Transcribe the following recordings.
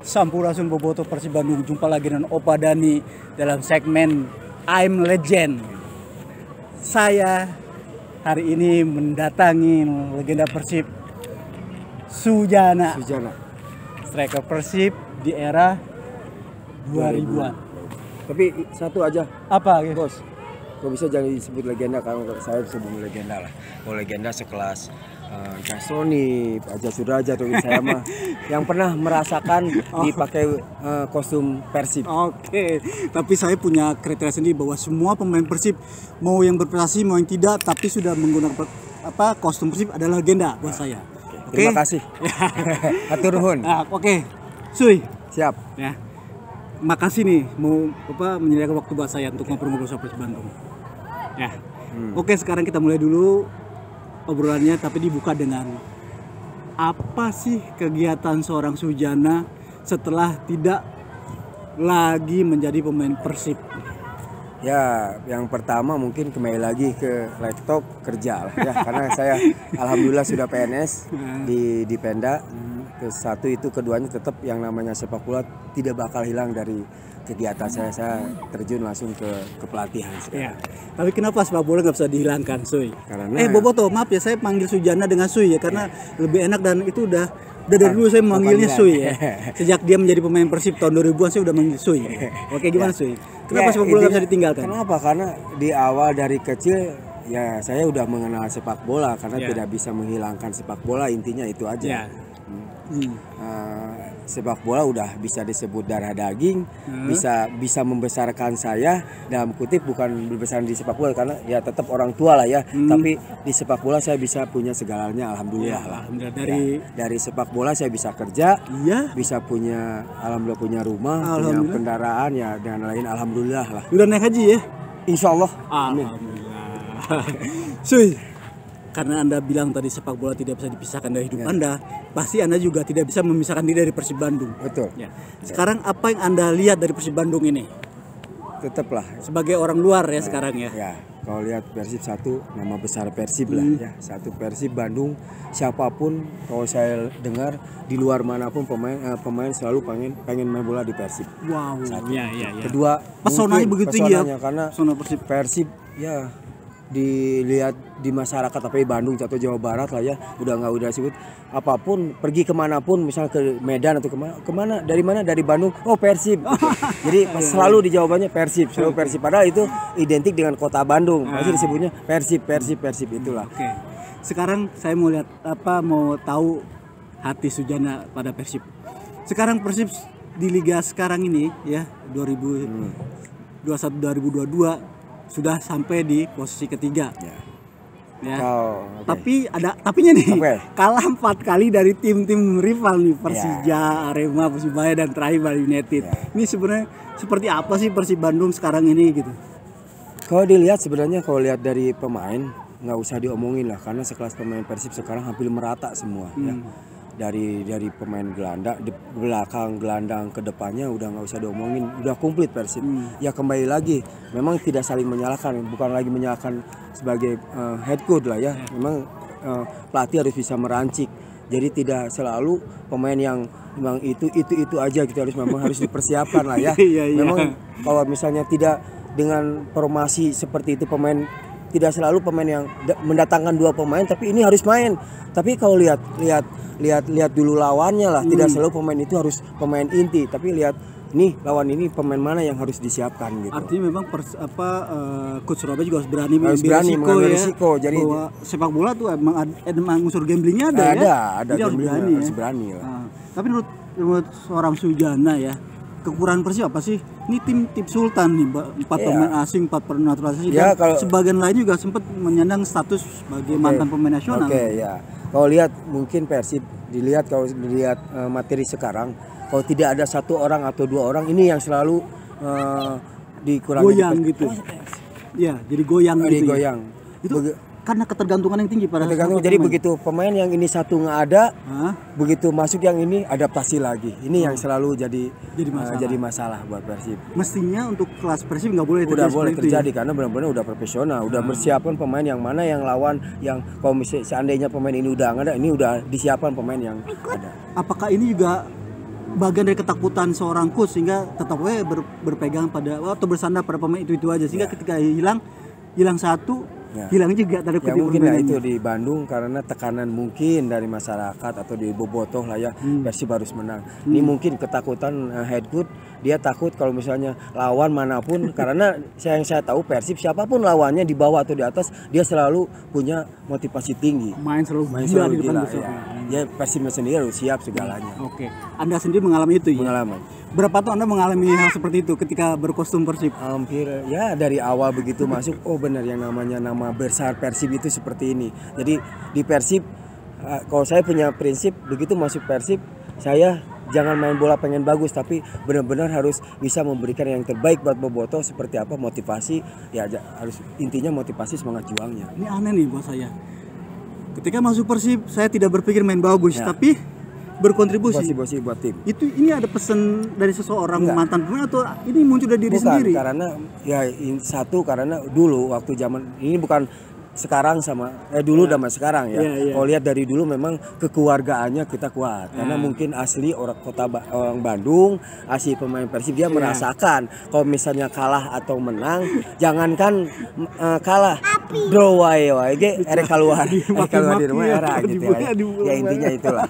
Sampurasun boboto Persib Bandung. Jumpa lagi dengan Opa Dani dalam segmen I'm Legend. Saya hari ini mendatangi legenda Persib, Sujana. Striker Persib di era 2000-an. Tapi satu aja. Apa gitu? Bos, kok bisa jangan disebut legenda? Kalau saya sebut legenda lah. Kalau legenda sekelas Sony, Aja Sudraja atau saya mah yang pernah merasakan dipakai kostum Persib. Oke, tapi saya punya kriteria sendiri bahwa semua pemain Persib, mau yang berprestasi mau yang tidak, tapi sudah menggunakan kostum Persib adalah legenda buat saya. Oke. Terima kasih. Hatur nuhun. Oke. Suy. Siap. Ya. Makasih nih mau menyediakan waktu buat saya untuk ngobrol-ngobrol soal Persib Bandung. Ya. Oke, sekarang kita mulai dulu obrolannya, tapi dibuka dengan apa sih kegiatan seorang Sujana setelah tidak lagi menjadi pemain Persib? Ya, yang pertama mungkin kembali lagi ke laptop kerja lah ya, karena saya alhamdulillah sudah PNS di Penda. Terus satu itu, keduanya tetap yang namanya sepak bola tidak bakal hilang dari kegiatan saya terjun langsung ke pelatihan. Ya. Tapi kenapa sepak bola nggak bisa dihilangkan, Suy? Karena Boboto, maaf ya, saya panggil Sujana dengan Suy ya, karena lebih enak dan itu udah dari dulu saya memanggilnya Suy ya. Sejak dia menjadi pemain Persib tahun 2000-an saya udah manggil Suy. Oke, gimana Suy? Kenapa sepak bola nggak bisa ditinggalkan? Kenapa? Karena di awal dari kecil ya saya udah mengenal sepak bola, karena tidak bisa menghilangkan sepak bola, intinya itu aja. Sepak bola udah bisa disebut darah daging, bisa membesarkan saya dalam kutip, bukan membesarkan di sepak bola karena ya tetap orang tua lah ya, tapi di sepak bola saya bisa punya segalanya, alhamdulillah lah. Dari sepak bola saya bisa kerja, bisa punya, alhamdulillah punya rumah, punya kendaraan ya, dan lain, alhamdulillah lah. Udah naik haji ya? Insya Allah. Amin. Suy, karena Anda bilang tadi sepak bola tidak bisa dipisahkan dari hidup Anda, pasti Anda juga tidak bisa memisahkan diri dari Persib Bandung. Betul. Ya. Sekarang apa yang Anda lihat dari Persib Bandung ini? Tetaplah sebagai orang luar ya sekarang ya. Ya, kalau lihat Persib satu, nama besar Persib lah ya. Satu Persib Bandung, siapapun kalau saya dengar di luar manapun pemain selalu pengen main bola di Persib. Wow. Satu. Ya. Kedua, pesonanya begitu tinggi ya. Karena Persib ya dilihat di masyarakat, tapi Bandung atau Jawa Barat lah ya, udah sebut apapun, pergi kemanapun, misal ke Medan atau kemana dari mana, dari Bandung, Persib. Jadi selalu dijawabannya Persib, selalu Persib, padahal itu identik dengan kota Bandung, pasti disebutnya Persib itulah. Oke. Sekarang saya mau lihat mau tahu hati Sujana pada Persib. Sekarang Persib di liga sekarang ini ya 2021-2022 sudah sampai di posisi ketiga. Ya. Tapi ada tapinya nih. Kalah 4 kali dari tim-tim rival nih, Persija, Arema, Persibaya, dan terakhir Bali United. Ini sebenarnya seperti apa sih Persib Bandung sekarang ini gitu? Kalau dilihat sebenarnya, kalau lihat dari pemain nggak usah diomongin lah, karena sekelas pemain Persib sekarang hampir merata semua ya. Dari pemain gelandang di belakang, gelandang ke depannya udah nggak usah diomongin, udah komplit Persib. Ya kembali lagi, memang tidak saling menyalahkan, bukan lagi menyalahkan sebagai head coach lah ya. Memang pelatih harus bisa merancik. Jadi tidak selalu pemain yang memang itu aja gitu, memang harus dipersiapkan lah ya. Memang kalau misalnya tidak dengan formasi seperti itu, pemain tidak selalu pemain yang mendatangkan 2 pemain tapi ini harus main. Tapi kalau lihat dulu lawannya lah, tidak selalu pemain itu harus pemain inti, tapi lihat nih lawan ini pemain mana yang harus disiapkan gitu. Artinya memang coach Surabaya juga harus berani mengambil risiko ya. Jadi bahwa sepak bola tuh emang unsur gamblingnya ada. Ada gamblingnya, harus berani lah. Tapi menurut seorang Sujana ya, kekurangan Persib apa sih? Ini tim Sultan nih, 4 pemain asing, 4 pemain naturalisasi, dan sebagian lain juga sempat menyandang status sebagai mantan pemain nasional. Kalau lihat mungkin Persib, kalau dilihat materi sekarang, kalau tidak ada 1 orang atau 2 orang ini yang selalu dikurangi goyang gitu. Ya, jadi goyang gitu. Itu karena ketergantungan yang tinggi pada jadi begitu pemain yang ini satu nggak ada, begitu masuk yang ini adaptasi lagi. Ini yang selalu jadi masalah buat Persib. Mestinya untuk kelas Persib nggak boleh terjadi karena benar-benar udah profesional, udah bersiapkan pemain yang mana yang lawan, yang kalau misalnya seandainya pemain ini udah nggak ada, ini udah disiapkan pemain yang ada. Apakah ini juga bagian dari ketakutan seorang coach sehingga tetap berpegang pada atau bersandar pada pemain itu aja sehingga ketika hilang satu hilang juga tanda Ya kutip mungkin ya permainannya. itu di Bandung karena tekanan mungkin dari masyarakat atau di Bobotoh lah ya Persib harus menang. Ini mungkin ketakutan head coach, dia takut kalau misalnya lawan manapun karena yang saya tahu Persib siapapun lawannya di bawah atau di atas dia selalu punya motivasi tinggi. Main selalu Main gila selalu di depan gila besok. ya. Ya Persibnya sendiri harus siap segalanya. Oke. Anda sendiri mengalami itu ya? Pengalaman. Berapa tahun Anda mengalami hal seperti itu ketika berkostum Persib? Hampir ya dari awal begitu masuk oh benar yang namanya nama besar Persib itu seperti ini. Jadi di Persib kalau saya punya prinsip begitu masuk Persib saya jangan main bola pengen bagus tapi benar-benar harus bisa memberikan yang terbaik buat Bobotoh seperti apa motivasi ya harus intinya motivasi semangat juangnya. Ini aneh nih buat saya. Ketika masuk Persib saya tidak berpikir main bagus tapi berkontribusi. Motivasi buat tim. Ini ada pesan dari seseorang Enggak. mantan pemain atau ini muncul dari diri Bukan sendiri? karena ya satu karena dulu waktu zaman ini bukan sekarang sama dulu sama sekarang ya. Iya. Kalau lihat dari dulu memang kekeluargaannya kita kuat karena mungkin asli orang orang Bandung, asli pemain Persib dia merasakan kalau misalnya kalah atau menang, jangankan kalah draw wae ge erek keluar di rumah era gitu ya. Ya intinya itulah.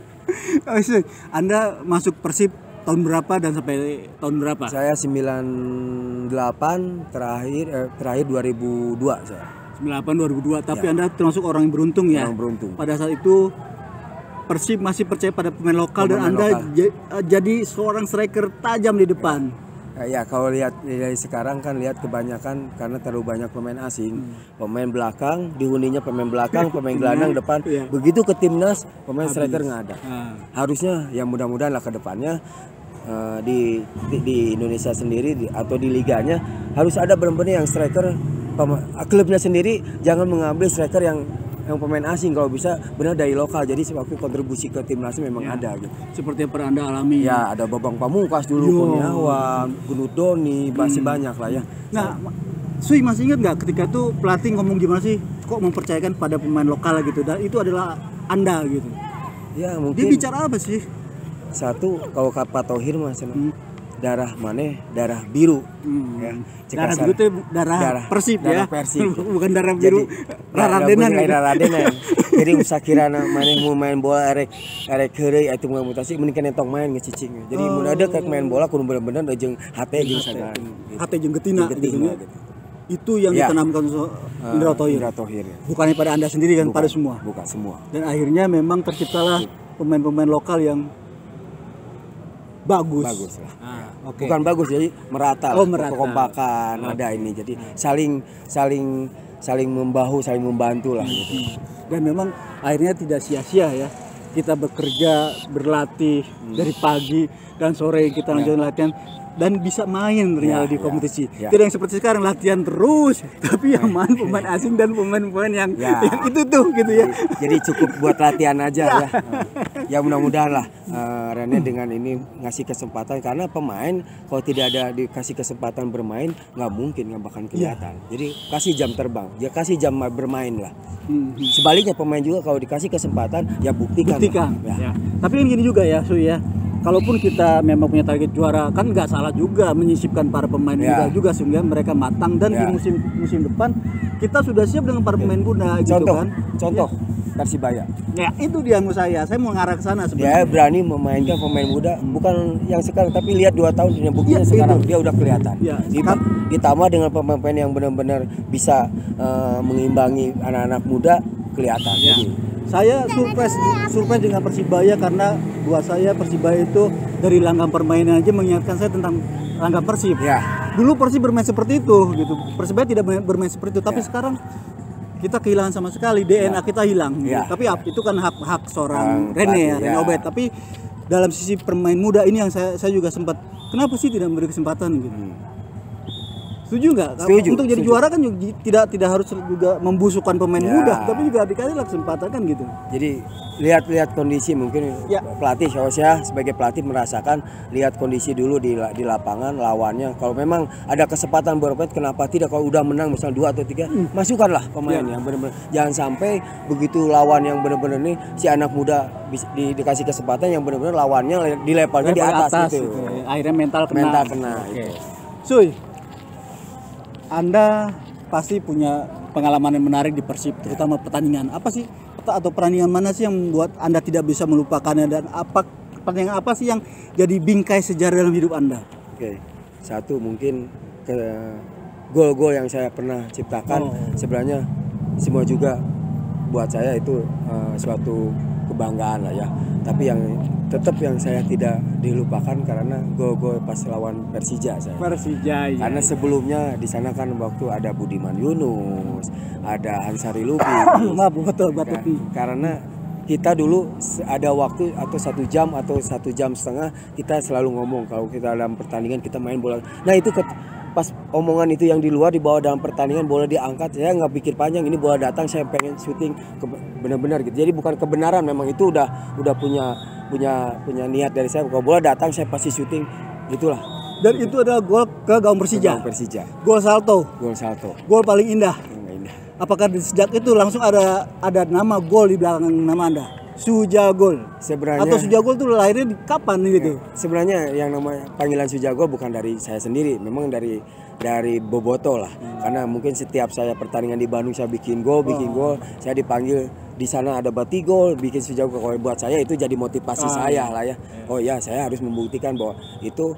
Anda masuk Persib tahun berapa dan sampai tahun berapa? Saya 98 terakhir 2002 saya. 98 2002 tapi Anda termasuk orang yang beruntung ya. Orang beruntung. Pada saat itu Persib masih percaya pada pemain lokal dan Pemain Anda lokal. jadi seorang striker tajam di depan. Ya kalau lihat dari sekarang kan lihat kebanyakan karena terlalu banyak pemain asing, pemain belakang dihuninya pemain belakang, pemain gelandang depan. Iya. Begitu ke timnas pemain striker nggak ada. Harusnya ya mudah-mudahan lah ke depannya di Indonesia sendiri atau di liganya harus ada benar-benar yang striker klubnya sendiri jangan mengambil striker yang pemain asing kalau bisa benar dari lokal jadi waktu kontribusi ke timnasnya memang ada gitu. Seperti yang pernah Anda alami. Ya ada Babang Pamungkas dulu, Kurniawan, Gunut Doni, masih banyak lah ya. Nah, Sui masih ingat nggak ketika itu pelatih ngomong gimana sih kok mempercayakan pada pemain lokal gitu dan itu adalah Anda gitu. Ya Dia mungkin bicara apa sih? satu kalau Pak Tohir mas darah mana darah biru ya. Darah biru itu darah Persib darah ya. Persib. Bukan darah biru Radenan. Radenan. Jadi usah kirana maneh mau main bola erek heureuy atuh mau mutasi mending kana tong main ngecicing. Jadi mun ada kayak main bola kudu bener-bener jeung hate jeung sagan. Hate jeung getina gitu. Itu yang ditanamkan Indra Thohir. Bukan pada Anda sendiri kan, pada semua. Bukan semua. Dan akhirnya memang terciptalah pemain-pemain lokal yang bagus lah. Okay. Bukan bagus jadi merata lah. Kekompakan ada ini jadi saling membahu saling membantu lah gitu. Dan memang akhirnya tidak sia-sia ya kita bekerja berlatih dari pagi dan sore kita lanjutin latihan dan bisa main ternyata di kompetisi. Tidak yang seperti sekarang latihan terus tapi yang main pemain asing dan pemain-pemain yang itu tuh gitu ya. Jadi cukup buat latihan aja ya. Ya mudah-mudahan lah Rene dengan ini ngasih kesempatan karena pemain kalau tidak ada dikasih kesempatan bermain nggak mungkin nggak bakal kelihatan. Jadi kasih jam terbang, ya kasih jam bermain lah. Sebaliknya pemain juga kalau dikasih kesempatan ya buktikan. Ya. Tapi ini gini juga ya Sui ya. Kalaupun kita memang punya target juara kan nggak salah juga menyisipkan para pemain muda juga sehingga mereka matang dan di musim depan kita sudah siap dengan para pemain muda gitu kan. Contoh Persibaya. Ya itu dia menurut saya mau ngarah ke sana sebenarnya. Dia berani memainkan pemain muda bukan yang sekarang tapi lihat 2 tahun punya buktinya sekarang dia udah kelihatan. Ditambah dengan pemain-pemain yang benar-benar bisa mengimbangi anak-anak muda kelihatan. Jadi saya surprise dengan Persibaya karena buat saya Persibaya itu dari langgam permainan aja mengingatkan saya tentang langgam Persib. Dulu Persib bermain seperti itu gitu. Persibaya tidak bermain seperti itu tapi sekarang kita kehilangan sama sekali DNA kita hilang. Tapi itu kan hak seorang Rene Obed. Tapi dalam sisi permain muda ini yang saya juga sempat kenapa sih tidak memberi kesempatan gitu. Setuju nggak? Setuju, Untuk jadi setuju. juara kan tidak harus juga membusukkan pemain Ya. muda, tapi juga dikasihlah kesempatan kan gitu. Jadi lihat kondisi mungkin Ya. pelatih, kalau saya sebagai pelatih merasakan lihat kondisi dulu di lapangan lawannya. Kalau memang ada kesempatan bermain, kenapa tidak? Kalau udah menang misal 2 atau 3, masukkanlah pemain yang benar-benar. Jangan sampai begitu lawan yang benar-benar nih si anak muda dikasih kesempatan yang benar-benar lawannya dileparnya di atas gitu. Akhirnya mental kena. Mental kena. Oke. Itu. Suy, Anda pasti punya pengalaman yang menarik di Persib, terutama pertandingan. Apa sih atau pertandingan mana sih yang membuat Anda tidak bisa melupakannya, dan pertandingan apa sih yang jadi bingkai sejarah dalam hidup Anda? Oke. Satu mungkin ke gol-gol yang saya pernah ciptakan sebenarnya semua juga buat saya itu suatu kebanggaan lah ya. Tapi yang tetap yang saya tidak dilupakan karena gol-gol pas lawan Persija saya. Persija. Ya. Karena sebelumnya di sana kan waktu ada Budiman Yunus, ada Ansari Lubis. Maaf, betul. Karena kita dulu ada waktu atau 1 jam atau 1 jam setengah kita selalu ngomong kalau kita dalam pertandingan kita main bola. Nah itu pas omongan itu yang di luar dibawa dalam pertandingan, bola diangkat, saya nggak pikir panjang, ini bola datang saya pengen syuting benar-benar gitu. Jadi bukan kebenaran, memang itu udah punya niat dari saya, kalau bola datang saya pasti syuting, gitulah. Dan itu adalah gol ke gawang Persija. Gol salto. Gol paling indah. Apakah sejak itu langsung ada nama gol di belakang nama Anda? Sujagol. Sebenarnya atau Sujagol itu lahirnya di kapan gitu? Sebenarnya yang namanya panggilan Sujagol bukan dari saya sendiri, memang dari Boboto lah. Karena mungkin setiap saya pertandingan di Bandung saya bikin gol, saya dipanggil di sana ada Batigol, bikin Sujagol. Kalau buat saya itu jadi motivasi saya lah ya. Oh ya, saya harus membuktikan bahwa itu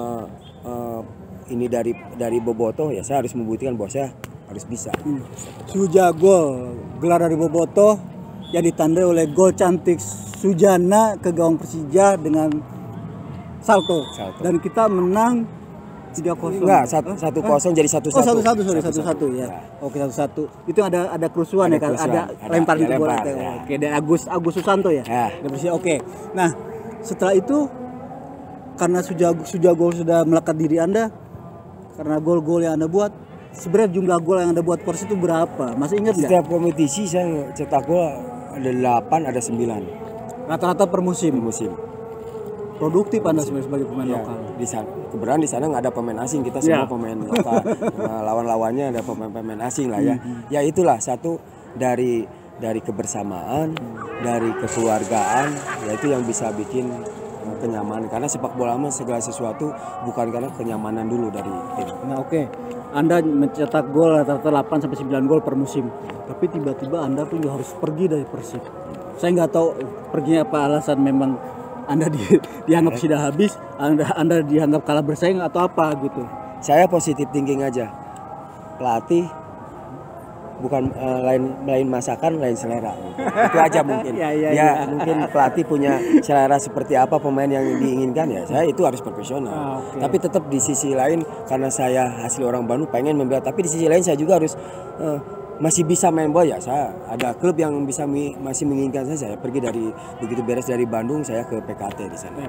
ini dari Boboto, ya saya harus membuktikan bahwa saya harus bisa. Sujagol, gelar dari Boboto yang ditandai oleh gol cantik Sujana ke gawang Persija dengan salto. Dan kita menang 3-0. Enggak, 1-0 jadi 1-1. Oh, 1-1 ya. Oke, 1-1. Itu ada kerusuhan ya, ada lemparan bola. Ya. Oke, dari Agus Susanto ya. Oke. Nah, setelah itu karena Sujagol sudah melekat diri Anda, karena gol-gol yang Anda buat, sebenarnya jumlah gol yang Anda buat Persib itu berapa? Masih ingat nggak? Setiap kompetisi saya cetak gol ada 8, ada 9. Rata-rata per musim. Produktif Anda sebagai pemain lokal. Di sana, kebetulan di sana nggak ada pemain asing, kita semua pemain lokal. Lawan-lawannya ada pemain asing lah ya. Ya itulah satu dari kebersamaan, dari kekeluargaan, yaitu yang bisa bikin kenyamanan. Karena sepak bola mah segala sesuatu bukan karena kenyamanan dulu dari tim. Nah oke. Anda mencetak gol rata-rata 8 sampai 9 gol per musim. Tapi tiba-tiba Anda pun juga harus pergi dari Persib. Saya nggak tahu perginya apa alasan, memang Anda dianggap sudah habis, Anda dianggap kalah bersaing atau apa gitu. Saya positif thinking aja. Pelatih bukan lain masakan, lain selera. Itu aja mungkin. Ya, mungkin pelatih punya selera seperti apa pemain yang diinginkan, ya saya itu harus profesional. Tapi tetap di sisi lain, karena saya asli orang Bandung pengen membela, tapi di sisi lain saya juga harus masih bisa main bola. Ya saya ada klub yang masih menginginkan saya pergi dari begitu beres dari Bandung saya ke PKT di sana.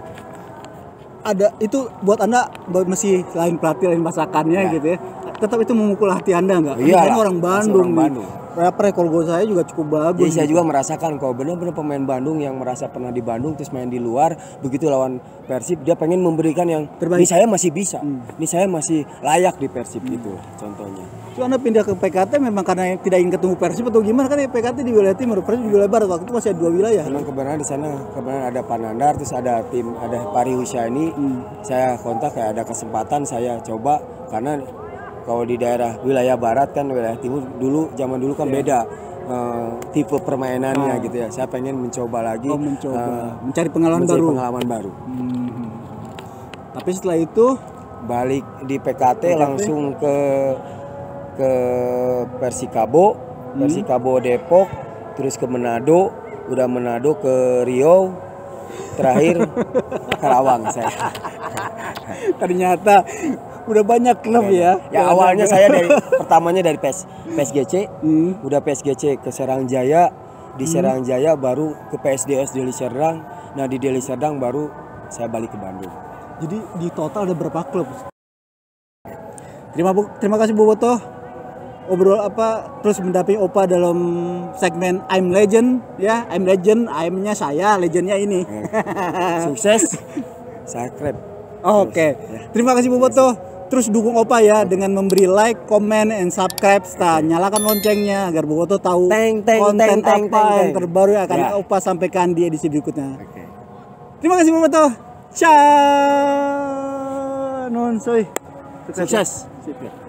Ada itu buat Anda masih lain pelatih, lain masakannya gitu ya. Tetap itu memukul hati Anda nggak? Iya, orang Bandung. Rekor gol saya juga cukup bagus. Jadi saya juga merasakan kalau benar-benar pemain Bandung yang merasa pernah di Bandung terus main di luar, begitu lawan Persib dia pengen memberikan yang terbaik. Ini saya masih bisa, ini saya masih layak di Persib gitu contohnya. So Anda pindah ke PKT memang karena tidak ingin ketemu Persib atau gimana? Kan PKT di wilayah timur, Persib di wilayah barat, waktu itu masih ada 2 wilayah. Memang kebenaran di sana ada Panandar, terus ada Pari Husyani. Saya kontak kayak ada kesempatan saya coba, karena kalau di daerah wilayah barat kan wilayah timur zaman dulu kan beda tipe permainannya gitu ya. Saya pengen mencoba lagi, mencari pengalaman baru. Tapi setelah itu balik di PKT langsung ke Persikabo, Depok, terus ke Manado, udah Manado ke Riau, terakhir Karawang saya. Ternyata udah banyak klub ya. Ya awalnya saya pertamanya dari PSGC, udah PSGC ke Serang Jaya, di Serang Jaya baru ke PSDS Deli Serdang. Nah di Deli Serdang baru saya balik ke Bandung. Jadi di total ada berapa klub? Terima kasih Bobotoh. Obrol terus mendampingi Opa dalam segmen I'm Legend ya. I'm Legend, I'm-nya saya, legendnya ini. Sukses. Subscribe. Oke. Ya. Terima kasih Bobotoh. Terus dukung Opa ya dengan memberi like, comment, and subscribe serta nyalakan loncengnya agar Bobotoh tahu konten apa yang terbaru yang akan Opa sampaikan di edisi berikutnya. Terima kasih Bobotoh. Ciao. Non soy. Sukses. Sip, ya.